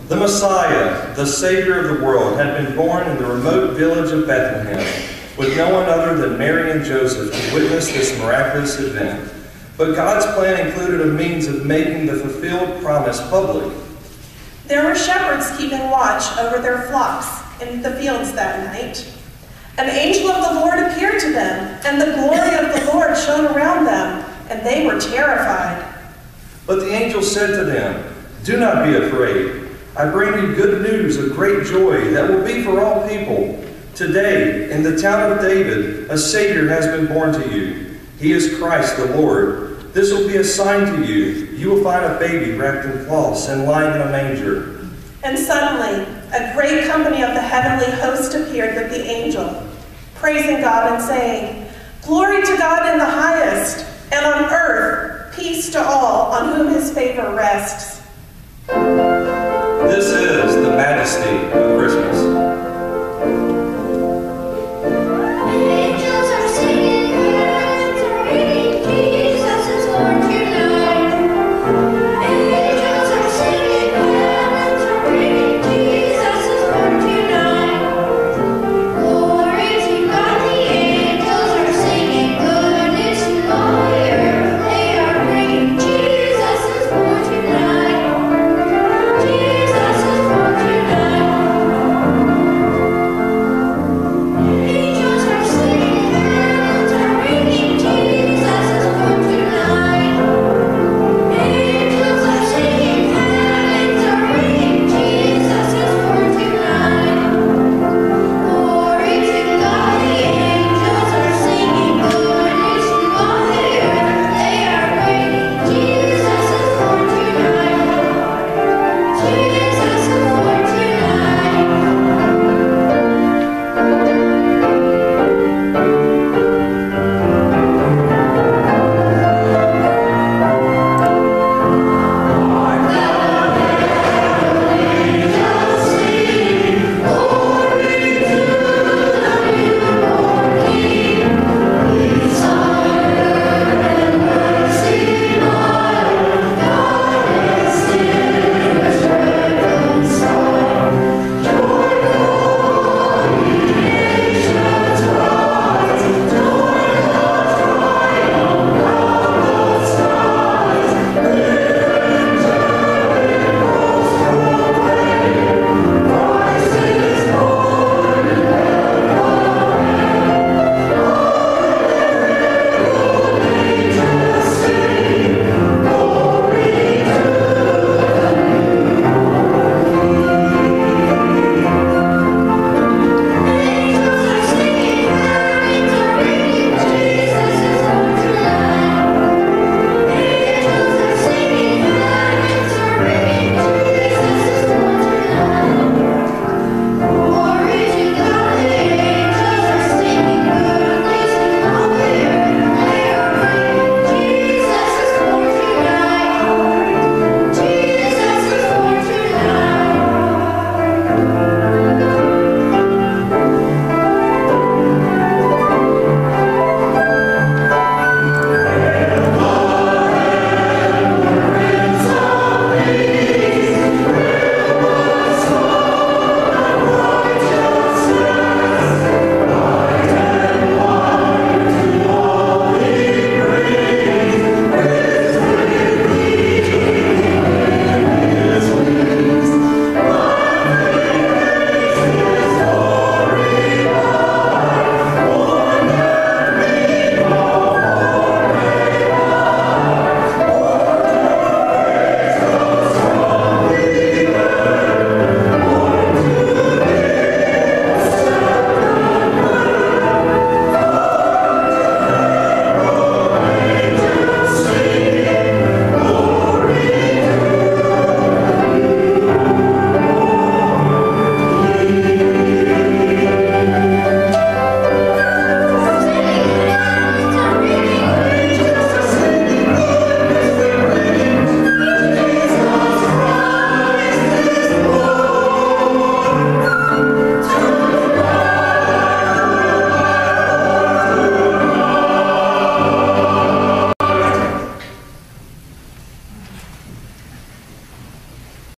The Messiah, the Savior of the world, had been born in the remote village of Bethlehem, with no one other than Mary and Joseph to witness this miraculous event. But God's plan included a means of making the fulfilled promise public. There were shepherds keeping watch over their flocks in the fields that night. An angel of the Lord appeared to them, and the glory of the Lord shone around them, and they were terrified. But the angel said to them, "Do not be afraid. I bring you good news of great joy that will be for all people. Today, in the town of David, a Savior has been born to you. He is Christ the Lord. This will be a sign to you. You will find a baby wrapped in cloths and lying in a manger." And suddenly, a great company of the heavenly host appeared with the angel, praising God and saying, "Glory to God in the highest, and on earth peace to all on whom his favor rests." This is the majesty of Christmas.